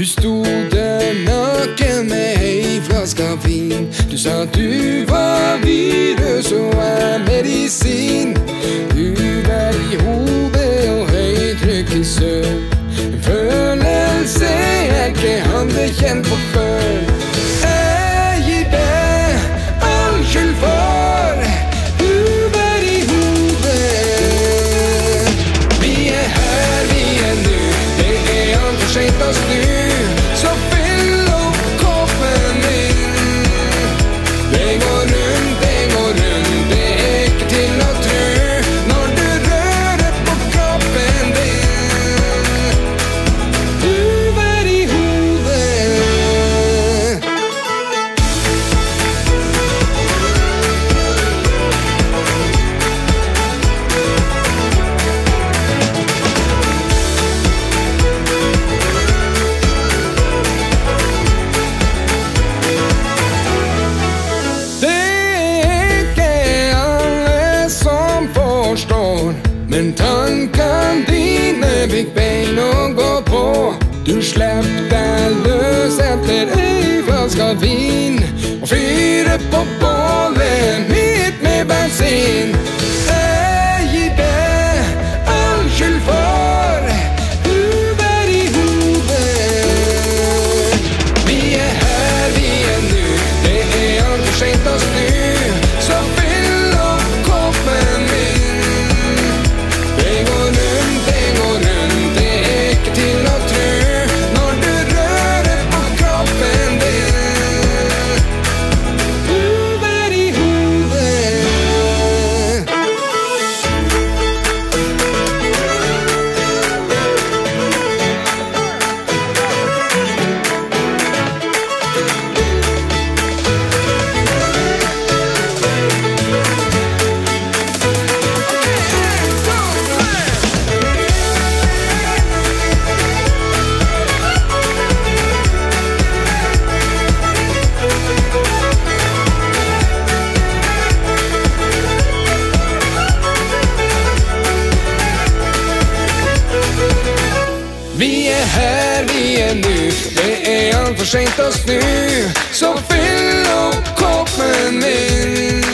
stod der naken med ei flaske vin. Du sa at du var virus og jeg medisin. Du var i hodet og høytrykk i søvn. En følelse jeg ikke hadde kjent på før. Jeg gir deg all skyld for huvud i hodet. Vi er her, vi er nu. Det er alt for sent å snu. Så fyll opp koppen din. Det går rundt, det går rundt. Det er ikke til å tro når du rører på kroppen din. Huvud i hodet. Men tankene dine fikk bein å gå på. Du slepp deg løs etter ei flaske vin og fyrer på bålet mitt med bensin. Jeg gir deg all skyld for huvud i hodet. Vi er her, vi er nu. Det er alt for sent å snu. Så fyll opp koppen min. Vi er her, vi er nu. Det er alt for sent å snu. Så fyll opp koppen min.